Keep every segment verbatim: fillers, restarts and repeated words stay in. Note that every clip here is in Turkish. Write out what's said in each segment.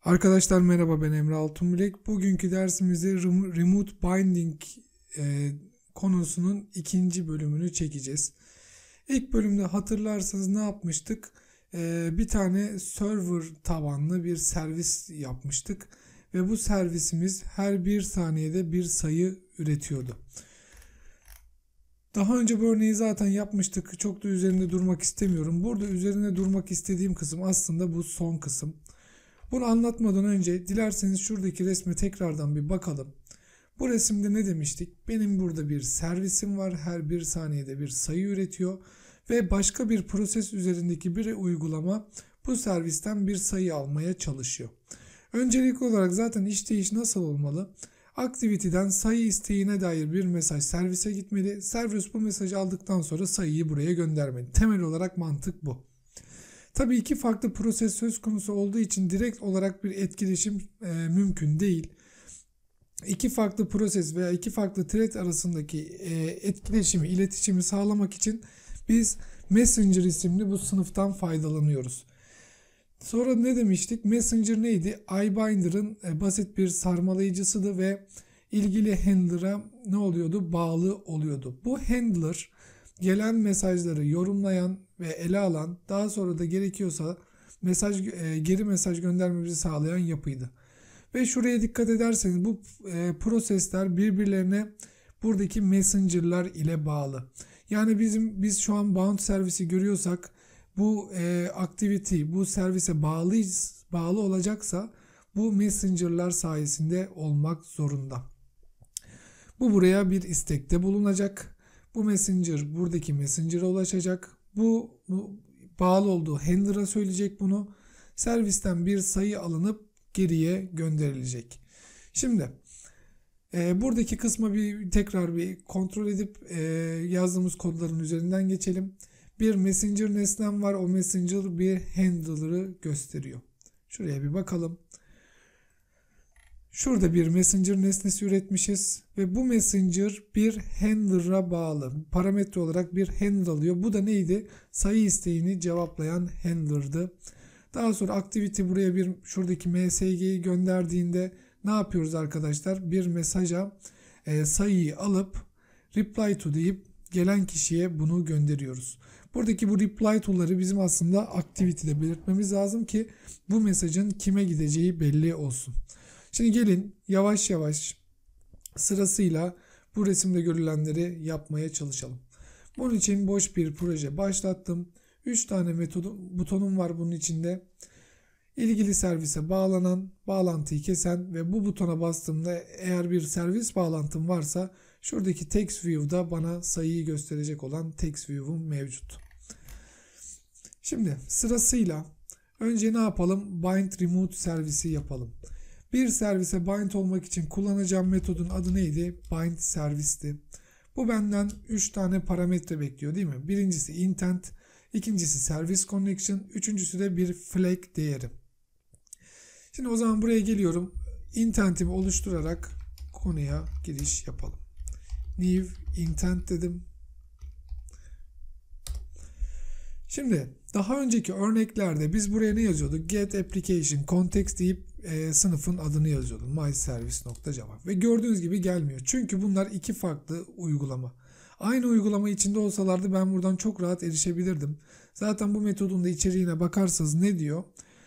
Arkadaşlar merhaba, ben Emre Altunbilek. Bugünkü dersimizde rem- Remote Binding e, konusunun ikinci bölümünü çekeceğiz. İlk bölümde hatırlarsanız ne yapmıştık? E, bir tane server tabanlı bir servis yapmıştık. Ve bu servisimiz her bir saniyede bir sayı üretiyordu. Daha önce bu örneği zaten yapmıştık. Çok da üzerinde durmak istemiyorum. Burada üzerine durmak istediğim kısım aslında bu son kısım. Bunu anlatmadan önce dilerseniz şuradaki resme tekrardan bir bakalım. Bu resimde ne demiştik? Benim burada bir servisim var. Her bir saniyede bir sayı üretiyor. Ve başka bir proses üzerindeki bir uygulama bu servisten bir sayı almaya çalışıyor. Öncelikli olarak zaten işleyiş nasıl olmalı? Activity'den sayı isteğine dair bir mesaj servise gitmeli. Servis bu mesajı aldıktan sonra sayıyı buraya göndermeli. Temel olarak mantık bu. Tabii iki farklı proses söz konusu olduğu için direkt olarak bir etkileşim e, mümkün değil. İki farklı proses veya iki farklı thread arasındaki e, etkileşimi, iletişimi sağlamak için biz Messenger isimli bu sınıftan faydalanıyoruz. Sonra ne demiştik? Messenger neydi? iBinder'ın e, basit bir sarmalayıcısıydı ve ilgili handler'a ne oluyordu? Bağlı oluyordu. Bu handler gelen mesajları yorumlayan ve ele alan, daha sonra da gerekiyorsa mesaj e, geri mesaj göndermemizi sağlayan yapıydı. Ve şuraya dikkat ederseniz bu e, prosesler birbirlerine buradaki messenger'lar ile bağlı. Yani bizim biz şu an bound servisi görüyorsak bu e, activity bu servise bağlı bağlı olacaksa bu messenger'lar sayesinde olmak zorunda. Bu buraya bir istekte bulunacak. Bu messenger buradaki messenger'a ulaşacak. Bu, bu bağlı olduğu handler'a söyleyecek bunu. Servisten bir sayı alınıp geriye gönderilecek. Şimdi e, buradaki kısmı bir tekrar bir kontrol edip e, yazdığımız kodların üzerinden geçelim. Bir messenger nesnem var. O messenger bir handler'ı gösteriyor. Şuraya bir bakalım. Şurada bir messenger nesnesi üretmişiz ve bu messenger bir handler'a bağlı. Parametre olarak bir handler alıyor. Bu da neydi? Sayı isteğini cevaplayan handler'dı. Daha sonra activity buraya bir şuradaki msg'yi gönderdiğinde ne yapıyoruz arkadaşlar? Bir mesaja e, sayıyı alıp reply to deyip gelen kişiye bunu gönderiyoruz. Buradaki bu reply to'ları bizim aslında activity'de belirtmemiz lazım ki bu mesajın kime gideceği belli olsun. Şimdi gelin yavaş yavaş sırasıyla bu resimde görülenleri yapmaya çalışalım. Bunun için boş bir proje başlattım. üç tane metodu, butonum var bunun içinde. İlgili servise bağlanan, bağlantıyı kesen ve bu butona bastığımda eğer bir servis bağlantım varsa şuradaki text view'da bana sayıyı gösterecek olan text view'um mevcut. Şimdi sırasıyla önce ne yapalım? Bind remote servisi yapalım. Bir servise bind olmak için kullanacağım metodun adı neydi? Bind servisti. Bu benden üç tane parametre bekliyor değil mi? Birincisi intent, ikincisi service connection, üçüncüsü de bir flag değeri. Şimdi o zaman buraya geliyorum. Intent'imi oluşturarak konuya giriş yapalım. New intent dedim. Şimdi daha önceki örneklerde biz buraya ne yazıyorduk? Get application context deyip e, sınıfın adını yazıyordum. myservice.java ve gördüğünüz gibi gelmiyor. Çünkü bunlar iki farklı uygulama. Aynı uygulama içinde olsalardı ben buradan çok rahat erişebilirdim. Zaten bu metodun da içeriğine bakarsanız ne diyor?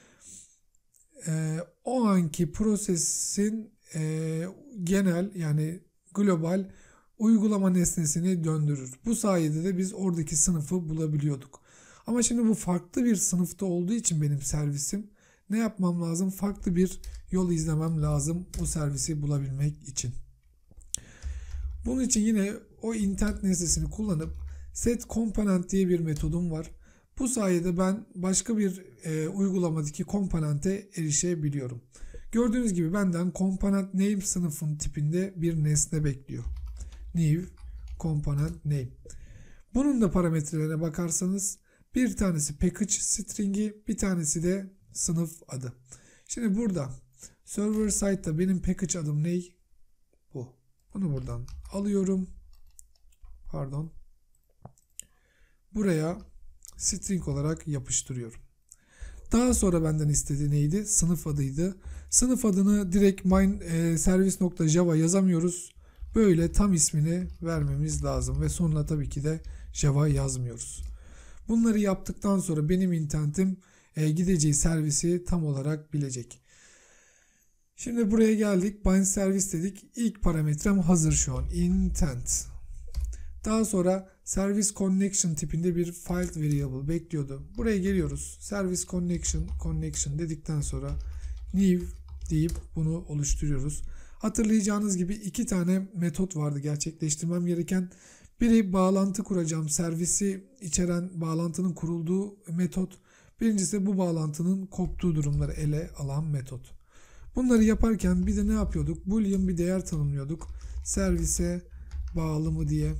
E, o anki prosesin e, genel yani global uygulama nesnesini döndürür. Bu sayede de biz oradaki sınıfı bulabiliyorduk. Ama şimdi bu farklı bir sınıfta olduğu için benim servisim ne yapmam lazım? Farklı bir yol izlemem lazım o servisi bulabilmek için. Bunun için yine o intent nesnesini kullanıp set component diye bir metodum var. Bu sayede ben başka bir e, uygulamadaki komponente erişebiliyorum. Gördüğünüz gibi benden component name sınıfın tipinde bir nesne bekliyor. New component name. Bunun da parametrelerine bakarsanız bir tanesi package string'i, bir tanesi de sınıf adı. Şimdi burada server side'da benim package adım ne? Bu. Bunu buradan alıyorum. Pardon. Buraya string olarak yapıştırıyorum. Daha sonra benden istediği neydi? Sınıf adıydı. Sınıf adını direkt main e, service.java yazamıyoruz. Böyle tam ismini vermemiz lazım ve sonra tabii ki de Java yazmıyoruz. Bunları yaptıktan sonra benim internetim e, gideceği servisi tam olarak bilecek. Şimdi buraya geldik. Bind service dedik. İlk parametrem hazır şu an. Intent. Daha sonra service connection tipinde bir file variable bekliyordu. Buraya geliyoruz. Service connection connection dedikten sonra new deyip bunu oluşturuyoruz. Hatırlayacağınız gibi iki tane metot vardı gerçekleştirmem gereken. Biri bağlantı kuracağım servisi içeren bağlantının kurulduğu metot. Birincisi bu bağlantının koptuğu durumları ele alan metot. Bunları yaparken bir de ne yapıyorduk? Boolean bir değer tanımlıyorduk. Servise bağlı mı diye.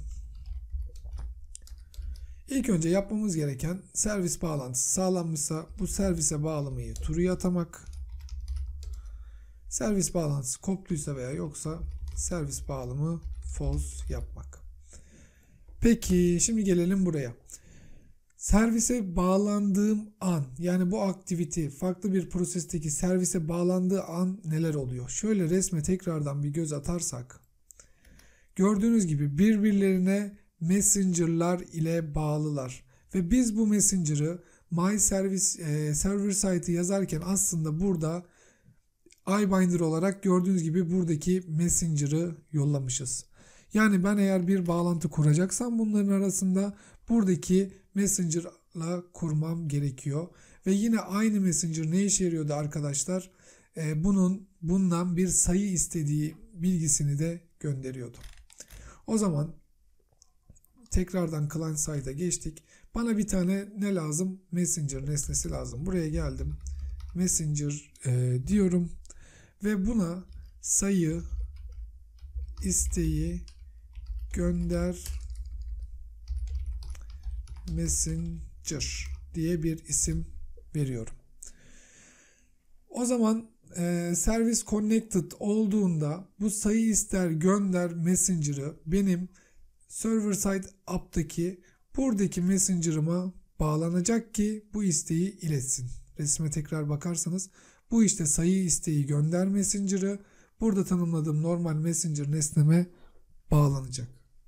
İlk önce yapmamız gereken servis bağlantısı sağlanmışsa bu servise bağlı mıyı true'ya atamak. Servis bağlantısı koptuysa veya yoksa servis bağlamı false yapmak. Peki şimdi gelelim buraya. Servise bağlandığım an, yani bu aktivite farklı bir prosesteki servise bağlandığı an neler oluyor? Şöyle resme tekrardan bir göz atarsak gördüğünüz gibi birbirlerine messenger'lar ile bağlılar ve biz bu messenger'ı my service e, server site'ı yazarken aslında burada iBinder olarak gördüğünüz gibi buradaki messenger'ı yollamışız. Yani ben eğer bir bağlantı kuracaksam bunların arasında buradaki messenger'la kurmam gerekiyor. Ve yine aynı messenger ne işe yarıyordu arkadaşlar? Ee, bunun bundan bir sayı istediği bilgisini de gönderiyordu. O zaman tekrardan client side'a geçtik. Bana bir tane ne lazım? Messenger nesnesi lazım. Buraya geldim. Messenger e, diyorum. Ve buna sayı isteği gönder messenger diye bir isim veriyorum. O zaman e, service connected olduğunda bu sayı ister gönder messenger'ı benim server side app'taki buradaki messenger'ıma bağlanacak ki bu isteği iletsin. Resme tekrar bakarsanız bu işte sayı isteği gönder messenger'ı burada tanımladığım normal messenger nesneme bağlanacak.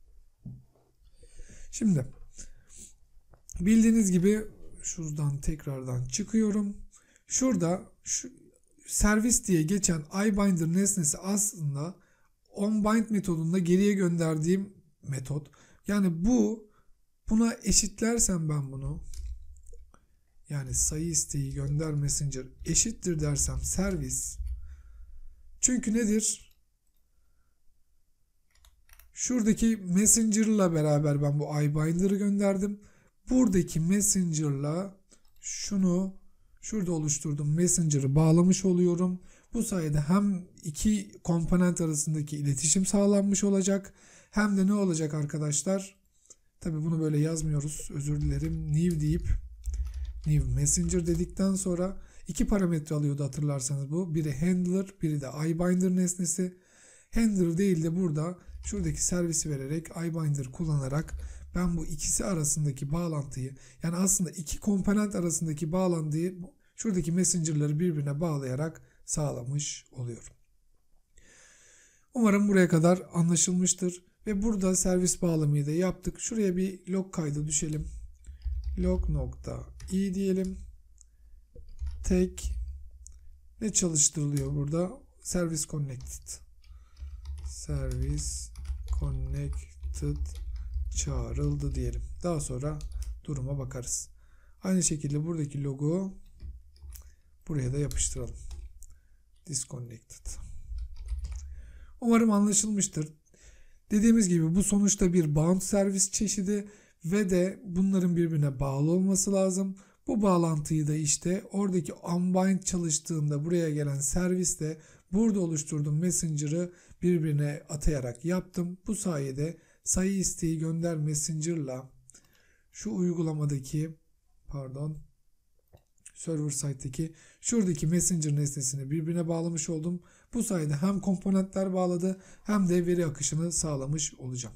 Şimdi bildiğiniz gibi şuradan tekrardan çıkıyorum. Şurada şu servis diye geçen iBinder nesnesi aslında onBind metodunda geriye gönderdiğim metot. Yani bu buna eşitlersem ben bunu, yani sayı isteği gönder messenger eşittir dersem servis. Çünkü nedir? Şuradaki messenger'la beraber ben bu iBinder'ı gönderdim. Buradaki messenger'la şunu şurada oluşturduğum messenger'ı bağlamış oluyorum. Bu sayede hem iki komponent arasındaki iletişim sağlanmış olacak. Hem de ne olacak arkadaşlar? Tabi bunu böyle yazmıyoruz. Özür dilerim. New deyip new messenger dedikten sonra iki parametre alıyordu hatırlarsanız bu. Biri handler, biri de iBinder nesnesi. Handler değil de burada şuradaki servisi vererek iBinder kullanarak ben bu ikisi arasındaki bağlantıyı, yani aslında iki komponent arasındaki bağlantıyı şuradaki messenger'ları birbirine bağlayarak sağlamış oluyorum. Umarım buraya kadar anlaşılmıştır. Ve burada servis bağlamıyı da yaptık. Şuraya bir log kaydı düşelim. Log nokta i diyelim. Tek ne çalıştırılıyor burada? Service connected. Service connected çağrıldı diyelim. Daha sonra duruma bakarız. Aynı şekilde buradaki logo buraya da yapıştıralım. Disconnected. Umarım anlaşılmıştır. Dediğimiz gibi bu sonuçta bir bound servis çeşidi ve de bunların birbirine bağlı olması lazım. Bu bağlantıyı da işte oradaki unbind çalıştığında buraya gelen servisle burada oluşturduğum messenger'ı birbirine atayarak yaptım. Bu sayede sayı isteği gönder messenger'la şu uygulamadaki pardon server side'deki şuradaki messenger nesnesini birbirine bağlamış oldum. Bu sayede hem komponentler bağladı hem de veri akışını sağlamış olacağım.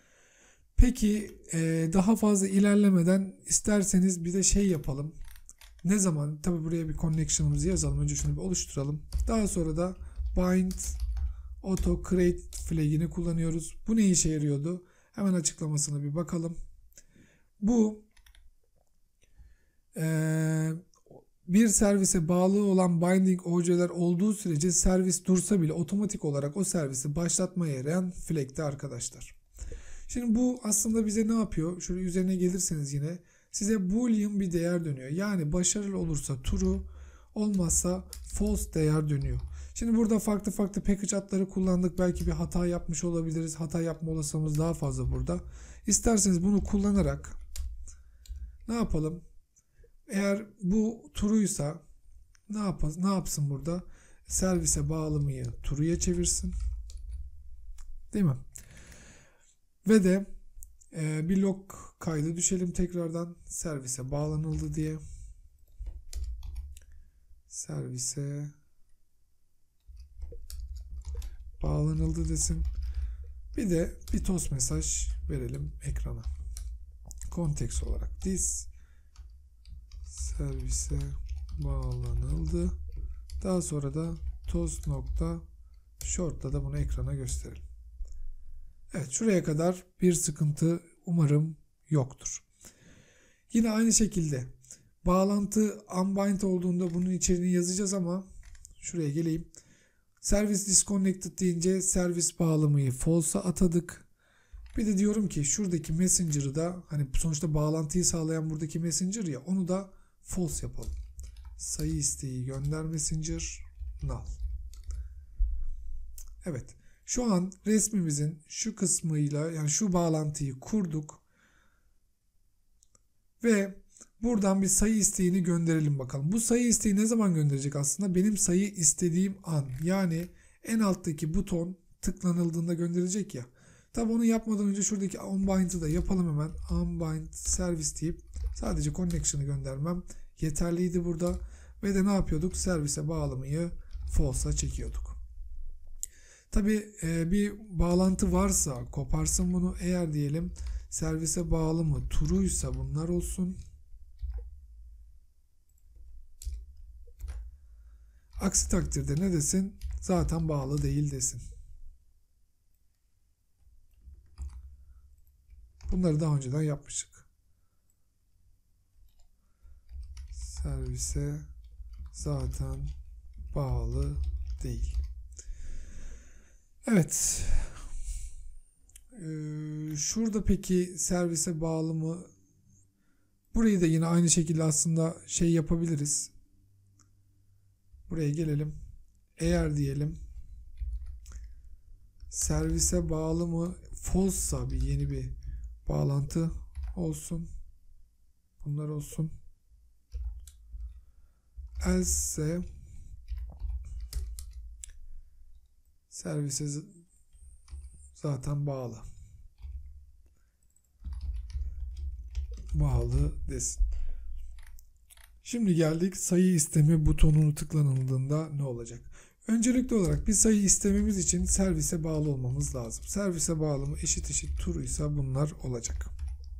Peki daha fazla ilerlemeden isterseniz bir de şey yapalım. Ne zaman? Tabi buraya bir connection'ımızı yazalım. Önce şunu bir oluşturalım. Daha sonra da bind auto create flag'ini kullanıyoruz. Bu ne işe yarıyordu? Hemen açıklamasına bir bakalım. Bu ee, bir servise bağlı olan binding objeler olduğu sürece servis dursa bile otomatik olarak o servisi başlatmaya yarayan flag'ti arkadaşlar. Şimdi bu aslında bize ne yapıyor? Şöyle üzerine gelirseniz yine size boolean bir değer dönüyor. Yani başarılı olursa true, olmazsa false değer dönüyor. Şimdi burada farklı farklı package adları kullandık. Belki bir hata yapmış olabiliriz. Hata yapma olasılığımız daha fazla burada. İsterseniz bunu kullanarak ne yapalım? Eğer bu true'ysa ne yapar, ne yapsın burada? Servise bağlamayı true'ya çevirsin. Değil mi? Ve de e, bir log kaydı düşelim tekrardan. Servise bağlanıldı diye. Servise bağlanıldı desin. Bir de bir toast mesaj verelim ekrana. Context olarak this servise bağlanıldı. Daha sonra da toast nokta short'ta da bunu ekrana gösterelim. Evet, şuraya kadar bir sıkıntı umarım yoktur. Yine aynı şekilde bağlantı unbind olduğunda bunun içeriğini yazacağız ama şuraya geleyim. Service disconnected deyince servis bağlamayı false'a atadık. Bir de diyorum ki şuradaki messenger'ı da hani sonuçta bağlantıyı sağlayan buradaki messenger ya, onu da false yapalım. Sayı isteği gönder messenger null. Evet. Şu an resmimizin şu kısmıyla yani şu bağlantıyı kurduk. Ve buradan bir sayı isteğini gönderelim bakalım. Bu sayı isteği ne zaman gönderecek aslında? Benim sayı istediğim an. Yani en alttaki buton tıklanıldığında gönderecek ya. Tabi onu yapmadan önce şuradaki unbind'ı da yapalım hemen. Unbind service deyip sadece connection'ı göndermem yeterliydi burada. Ve de ne yapıyorduk? Servise bağlamayı false'a çekiyorduk. Tabi e, bir bağlantı varsa koparsın bunu. Eğer diyelim servise bağlı mı true'ysa bunlar olsun. Aksi takdirde ne desin? Zaten bağlı değil desin. Bunları daha önceden yapmıştık. Servise zaten bağlı değil. Evet. Ee, şurada peki servise bağlı mı? Burayı da yine aynı şekilde aslında şey yapabiliriz. Buraya gelelim. Eğer diyelim servise bağlı mı false'sa bir yeni bir bağlantı olsun. Bunlar olsun. Else servise zaten bağlı. Bağlı desin. Şimdi geldik sayı isteme butonunu tıklanıldığında ne olacak? Öncelikli olarak bir sayı istememiz için servise bağlı olmamız lazım. Servise bağlı mı eşit eşit true ise bunlar olacak.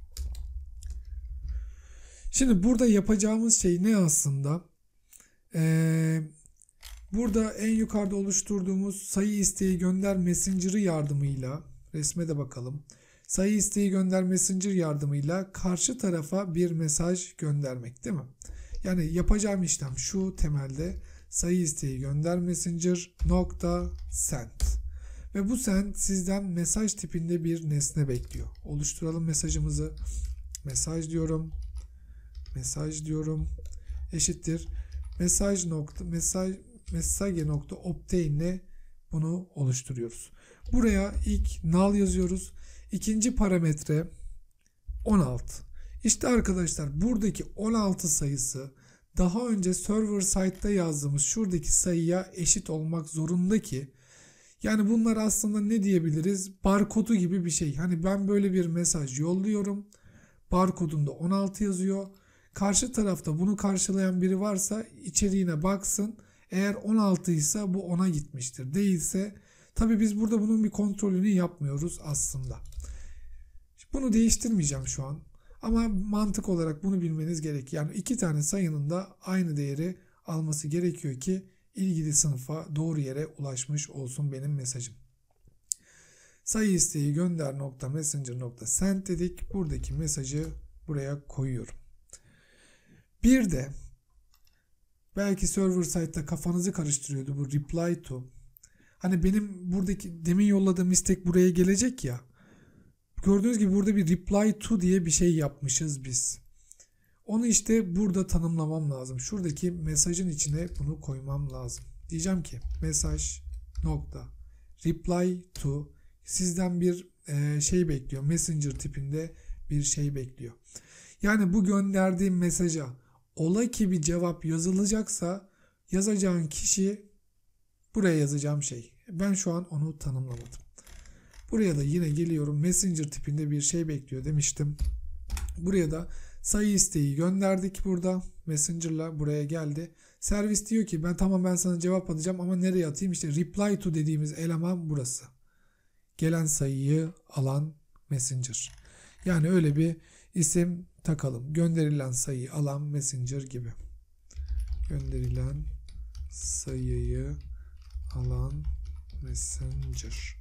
Şimdi burada yapacağımız şey ne aslında? Ee, burada en yukarıda oluşturduğumuz sayı isteği gönder messenger'ı yardımıyla resme de bakalım. Sayı isteği gönder messenger yardımıyla karşı tarafa bir mesaj göndermek değil mi? Yani yapacağım işlem şu temelde sayı isteği gönder messenger nokta send. Ve bu send sizden mesaj tipinde bir nesne bekliyor. Oluşturalım mesajımızı. Mesaj diyorum. Mesaj diyorum. Eşittir. Mesaj nokta mesaj mesage nokta obtain ile bunu oluşturuyoruz. Buraya ilk null yazıyoruz. İkinci parametre on altı. İşte arkadaşlar buradaki on altı sayısı daha önce server side'da yazdığımız şuradaki sayıya eşit olmak zorunda ki yani bunlar aslında ne diyebiliriz? Barkodu gibi bir şey. Hani ben böyle bir mesaj yolluyorum. Barkodunda on altı yazıyor. Karşı tarafta bunu karşılayan biri varsa içeriğine baksın. Eğer on altı ise bu ona gitmiştir. Değilse tabi biz burada bunun bir kontrolünü yapmıyoruz aslında. Bunu değiştirmeyeceğim şu an. Ama mantık olarak bunu bilmeniz gerek. Yani iki tane sayının da aynı değeri alması gerekiyor ki ilgili sınıfa doğru yere ulaşmış olsun benim mesajım. Sayı isteği gönder nokta messenger nokta send dedik. Buradaki mesajı buraya koyuyorum. Bir de belki server side'da kafanızı karıştırıyordu bu reply to. Hani benim buradaki demin yolladığım istek buraya gelecek ya. Gördüğünüz gibi burada bir reply to diye bir şey yapmışız biz. Onu işte burada tanımlamam lazım. Şuradaki mesajın içine bunu koymam lazım. Diyeceğim ki mesaj nokta reply to sizden bir e, şey bekliyor. Messenger tipinde bir şey bekliyor. Yani bu gönderdiğim mesaja ola ki bir cevap yazılacaksa yazacağın kişi buraya yazacağım şey. Ben şu an onu tanımlamadım. Buraya da yine geliyorum. Messenger tipinde bir şey bekliyor demiştim. Buraya da sayı isteği gönderdik burada. Messenger'la buraya geldi. Servis diyor ki ben tamam ben sana cevap atacağım ama nereye atayım? İşte reply to dediğimiz eleman burası. Gelen sayıyı alan messenger. Yani öyle bir isim takalım. Gönderilen sayıyı alan messenger gibi. Gönderilen sayıyı alan messenger.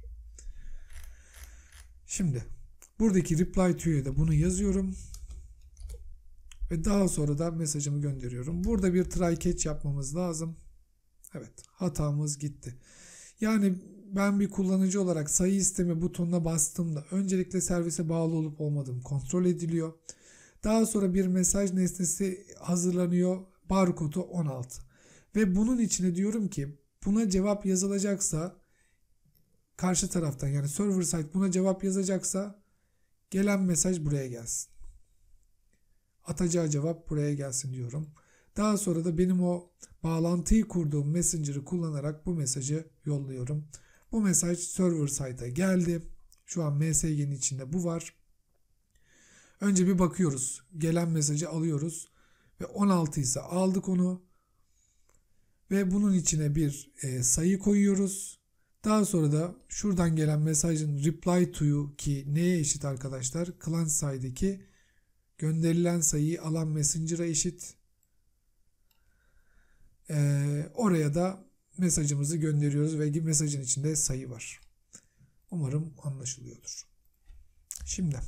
Şimdi buradaki reply to'ya da bunu yazıyorum. Ve daha sonra da mesajımı gönderiyorum. Burada bir try catch yapmamız lazım. Evet, hatamız gitti. Yani ben bir kullanıcı olarak sayı isteme butonuna bastığımda öncelikle servise bağlı olup olmadığım kontrol ediliyor. Daha sonra bir mesaj nesnesi hazırlanıyor. Barkodu on altı. Ve bunun içine diyorum ki buna cevap yazılacaksa karşı taraftan yani server side buna cevap yazacaksa gelen mesaj buraya gelsin. Atacağı cevap buraya gelsin diyorum. Daha sonra da benim o bağlantıyı kurduğum messenger'ı kullanarak bu mesajı yolluyorum. Bu mesaj server side'a geldi. Şu an M S G'nin içinde bu var. Önce bir bakıyoruz. Gelen mesajı alıyoruz. Ve on altı ise aldık onu. Ve bunun içine bir e, sayı koyuyoruz. Daha sonra da şuradan gelen mesajın reply to'yu ki neye eşit arkadaşlar? Client side'deki gönderilen sayıyı alan messenger'a eşit. Ee, oraya da mesajımızı gönderiyoruz ve mesajın içinde sayı var. Umarım anlaşılıyordur. Şimdi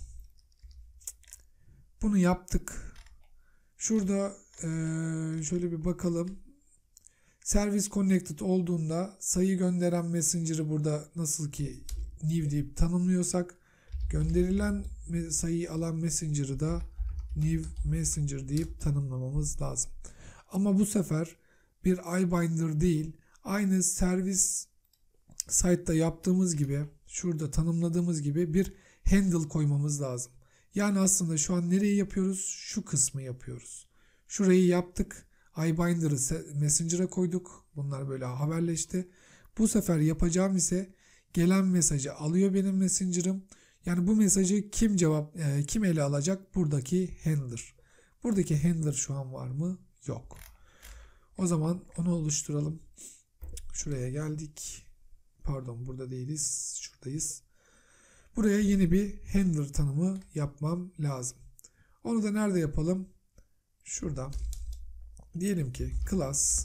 bunu yaptık. Şurada e, şöyle bir bakalım. Service connected olduğunda sayı gönderen messenger'ı burada nasıl ki new deyip tanımlıyorsak gönderilen sayıyı alan messenger'ı da new messenger deyip tanımlamamız lazım. Ama bu sefer bir iBinder değil, aynı servis site'da yaptığımız gibi, şurada tanımladığımız gibi bir handle koymamız lazım. Yani aslında şu an nereyi yapıyoruz? Şu kısmı yapıyoruz. Şurayı yaptık. iBinder'ı Messenger'a koyduk. Bunlar böyle haberleşti. Bu sefer yapacağım ise gelen mesajı alıyor benim Messenger'ım. Yani bu mesajı kim cevap e, kim ele alacak? Buradaki handler. Buradaki handler şu an var mı? Yok. O zaman onu oluşturalım. Şuraya geldik. Pardon, burada değiliz. Şuradayız. Buraya yeni bir handler tanımı yapmam lazım. Onu da nerede yapalım? Şurada. Diyelim ki class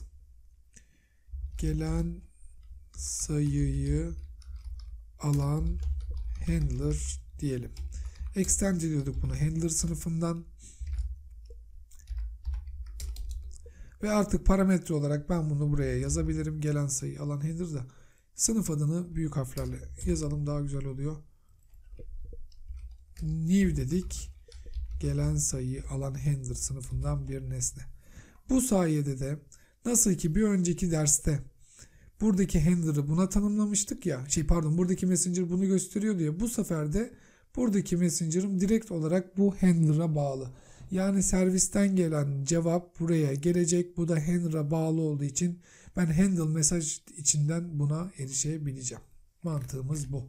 gelen sayıyı alan handler diyelim. Extend ediyorduk bunu handler sınıfından. Ve artık parametre olarak ben bunu buraya yazabilirim. Gelen sayı alan handler da sınıf adını büyük harflerle yazalım, daha güzel oluyor. New dedik. Gelen sayıyı alan handler sınıfından bir nesne. Bu sayede de nasıl ki bir önceki derste buradaki handler'ı buna tanımlamıştık ya. Şey pardon buradaki messenger bunu gösteriyordu ya. Bu sefer de buradaki messenger'ım direkt olarak bu handler'a bağlı. Yani servisten gelen cevap buraya gelecek. Bu da handler'a bağlı olduğu için ben handle mesaj içinden buna erişebileceğim. Mantığımız bu.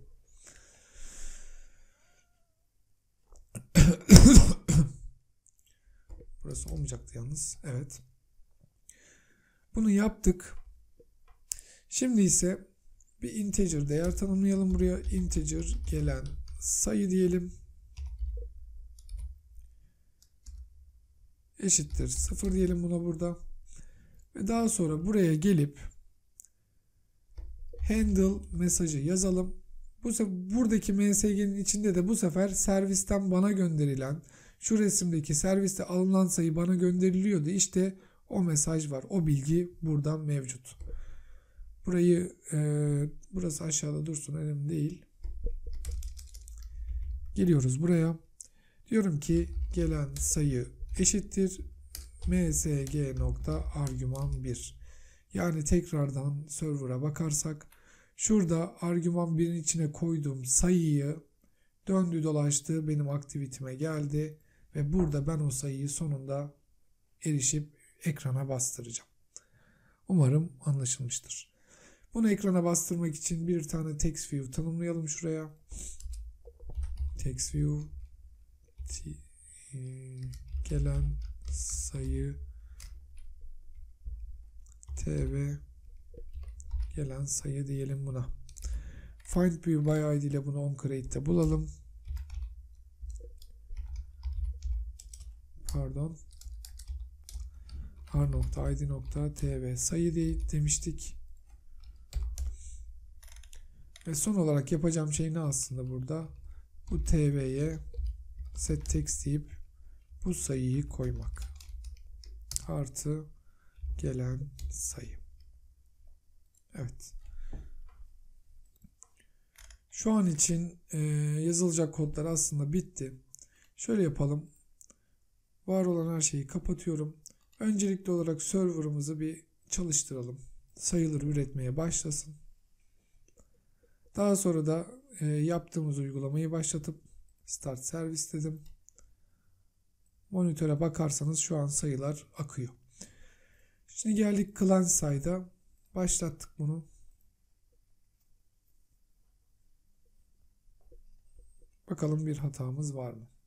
Burası olmayacaktı yalnız. Evet. Bunu yaptık. Şimdi ise bir integer değer tanımlayalım buraya. Integer gelen sayı diyelim. eşittir sıfır diyelim buna burada. Ve daha sonra buraya gelip handle mesajı yazalım. Bu sefer buradaki M S G'nin içinde de bu sefer servisten bana gönderilen, şu resimdeki serviste alınan sayı bana gönderiliyordu. İşte o mesaj var. O bilgi buradan mevcut. Burayı e, burası aşağıda dursun, önemli değil. Geliyoruz buraya. Diyorum ki gelen sayı eşittir msg.argüman bir. Yani tekrardan server'a bakarsak şurada argüman birin içine koyduğum sayıyı döndü dolaştı benim aktivitime geldi ve burada ben o sayıyı sonunda erişip ekrana bastıracağım. Umarım anlaşılmıştır. Bunu ekrana bastırmak için bir tane text view tanımlayalım şuraya. Text view gelen sayı tb gelen sayı diyelim buna. Find view by id ile bunu onCreate'de bulalım. Pardon. r.id.tb sayı değil demiştik. Ve son olarak yapacağım şey ne aslında burada? Bu tb'ye set text deyip bu sayıyı koymak. Artı gelen sayı. Evet. Şu an için e, yazılacak kodlar aslında bitti. Şöyle yapalım. Var olan her şeyi kapatıyorum. Öncelikli olarak server'ımızı bir çalıştıralım. Sayıları üretmeye başlasın. Daha sonra da e, yaptığımız uygulamayı başlatıp start service dedim. Monitöre bakarsanız şu an sayılar akıyor. Şimdi geldik client side'a. Başlattık bunu. Bakalım bir hatamız var mı?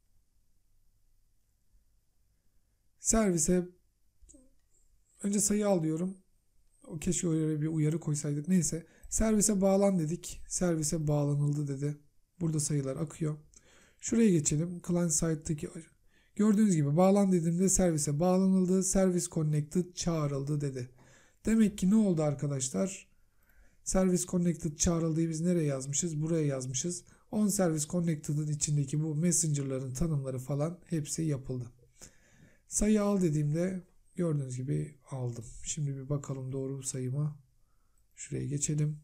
Servise önce sayı alıyorum. O keşke öyle bir uyarı koysaydık. Neyse. Servise bağlan dedik. Servise bağlanıldı dedi. Burada sayılar akıyor. Şuraya geçelim. Client side'daki gördüğünüz gibi bağlan dediğimde servise bağlanıldı. Service connected çağrıldı dedi. Demek ki ne oldu arkadaşlar? Service connected çağrıldığı biz nereye yazmışız? Buraya yazmışız. On service connected'ın içindeki bu messenger'ların tanımları falan hepsi yapıldı. Sayı al dediğimde gördüğünüz gibi aldım. Şimdi bir bakalım doğru sayı mı? Şuraya geçelim.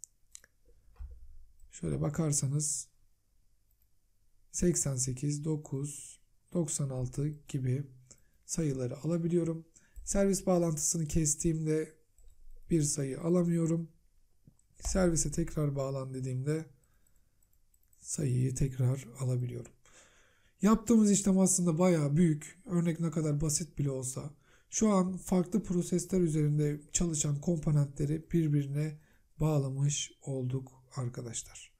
Şöyle bakarsanız seksen sekiz, dokuz, doksan altı gibi sayıları alabiliyorum. Servis bağlantısını kestiğimde bir sayı alamıyorum. Servise tekrar bağlan dediğimde sayıyı tekrar alabiliyorum. Yaptığımız işlem aslında bayağı büyük. Örnek ne kadar basit bile olsa. Şu an farklı prosesler üzerinde çalışan komponentleri birbirine bağlamış olduk arkadaşlar.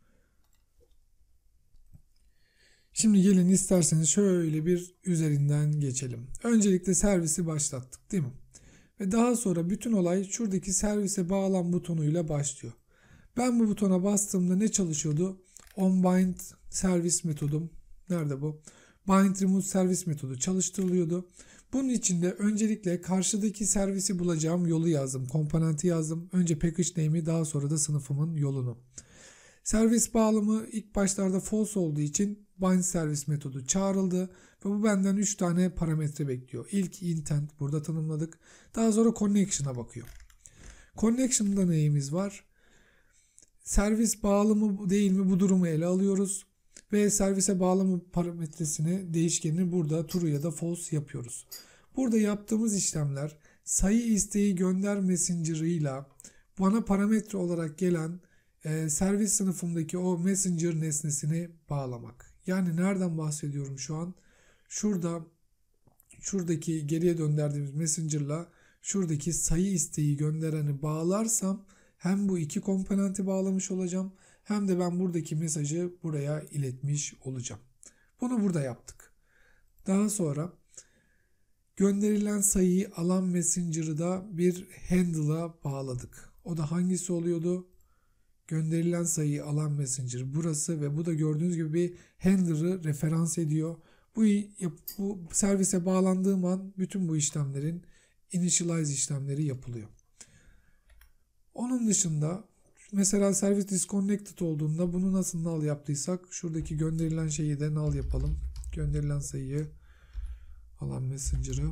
Şimdi gelin isterseniz şöyle bir üzerinden geçelim. Öncelikle servisi başlattık değil mi? Ve daha sonra bütün olay şuradaki servise bağlan butonuyla başlıyor. Ben bu butona bastığımda ne çalışıyordu? onBind servis metodum. Nerede bu? Bind remove servis metodu çalıştırılıyordu. Bunun için de öncelikle karşıdaki servisi bulacağım yolu yazdım. Komponenti yazdım. Önce package name'i, daha sonra da sınıfımın yolunu. Servis bağlamı ilk başlarda false olduğu için bind servis metodu çağrıldı. Ve bu benden üç tane parametre bekliyor. İlk intent burada tanımladık. Daha sonra connection'a bakıyor. Connection'da neyimiz var? Servis bağlı mı değil mi bu durumu ele alıyoruz. Ve servise bağlama parametresini, değişkenini burada true ya da false yapıyoruz. Burada yaptığımız işlemler sayı isteği gönder messenger'ıyla bana parametre olarak gelen e, servis sınıfındaki o messenger nesnesini bağlamak. Yani nereden bahsediyorum şu an? Şurada şuradaki geriye gönderdiğimiz messenger'la şuradaki sayı isteği göndereni bağlarsam hem bu iki komponenti bağlamış olacağım, hem de ben buradaki mesajı buraya iletmiş olacağım. Bunu burada yaptık. Daha sonra gönderilen sayıyı alan messenger'ı da bir handle'a bağladık. O da hangisi oluyordu? Gönderilen sayıyı alan messenger burası ve bu da gördüğünüz gibi bir handler'ı referans ediyor. Bu, bu servise bağlandığım an bütün bu işlemlerin initialize işlemleri yapılıyor. Onun dışında mesela servis disconnected olduğunda bunu nasıl null yaptıysak şuradaki gönderilen şeyi de null yapalım. Gönderilen sayıyı alan messenger'ı.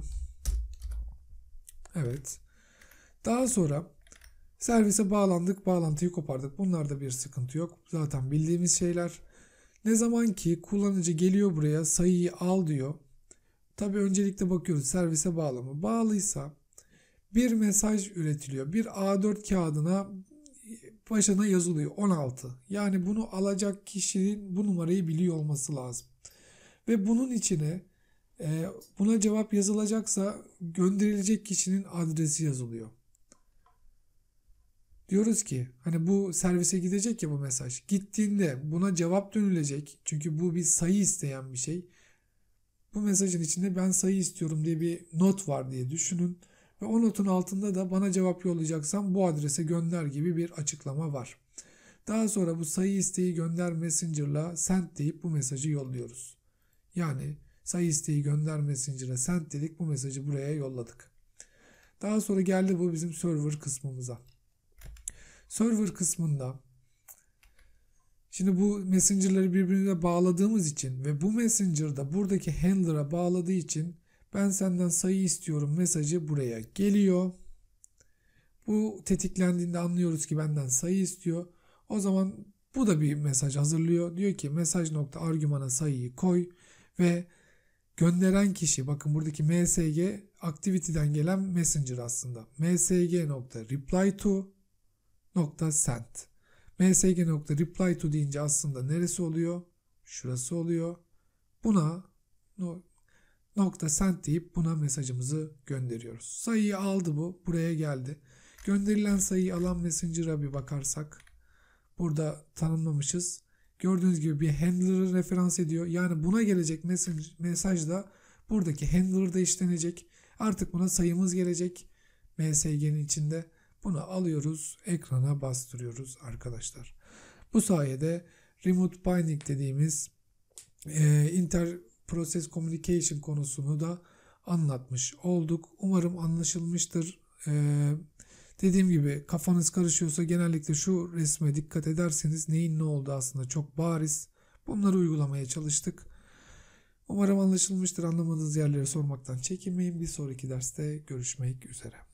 Evet. Daha sonra servise bağlandık, bağlantıyı kopardık. Bunlarda bir sıkıntı yok. Zaten bildiğimiz şeyler. Ne zaman ki kullanıcı geliyor buraya sayıyı al diyor. Tabi öncelikle bakıyoruz servise bağlı mı? Bağlıysa bir mesaj üretiliyor. Bir A dört kağıdına başına yazılıyor on altı. Yani bunu alacak kişinin bu numarayı biliyor olması lazım. Ve bunun içine e, buna cevap yazılacaksa gönderilecek kişinin adresi yazılıyor. Diyoruz ki hani bu servise gidecek ya bu mesaj. Gittiğinde buna cevap dönülecek. Çünkü bu bir sayı isteyen bir şey. Bu mesajın içinde ben sayı istiyorum diye bir not var diye düşünün. Ve o notun altında da bana cevap yollayacaksan bu adrese gönder gibi bir açıklama var. Daha sonra bu sayı isteği gönder messenger'la send deyip bu mesajı yolluyoruz. Yani sayı isteği gönder messenger'a send dedik, bu mesajı buraya yolladık. Daha sonra geldi bu bizim server kısmımıza. Server kısmında şimdi bu messenger'ları birbirine bağladığımız için ve bu messenger'da buradaki handler'a bağladığı için ben senden sayı istiyorum mesajı buraya geliyor. Bu tetiklendiğinde anlıyoruz ki benden sayı istiyor. O zaman bu da bir mesaj hazırlıyor. Diyor ki mesaj nokta argümana sayıyı koy ve gönderen kişi, bakın buradaki msg activity'den gelen messenger aslında. msg nokta reply to nokta send. msg nokta reply to deyince aslında neresi oluyor? Şurası oluyor. Buna no, nokta send deyip buna mesajımızı gönderiyoruz. Sayıyı aldı bu. Buraya geldi. Gönderilen sayıyı alan messenger'a bir bakarsak burada tanımlamışız. Gördüğünüz gibi bir handler'ı referans ediyor. Yani buna gelecek mesaj da buradaki handler'da işlenecek. Artık buna sayımız gelecek. msg'nin içinde. Bunu alıyoruz. Ekrana bastırıyoruz arkadaşlar. Bu sayede remote binding dediğimiz e, inter process communication konusunu da anlatmış olduk. Umarım anlaşılmıştır. Ee, dediğim gibi kafanız karışıyorsa genellikle şu resme dikkat ederseniz neyin ne olduğu aslında çok bariz. Bunları uygulamaya çalıştık. Umarım anlaşılmıştır. Anlamadığınız yerleri sormaktan çekinmeyin. Bir sonraki derste görüşmek üzere.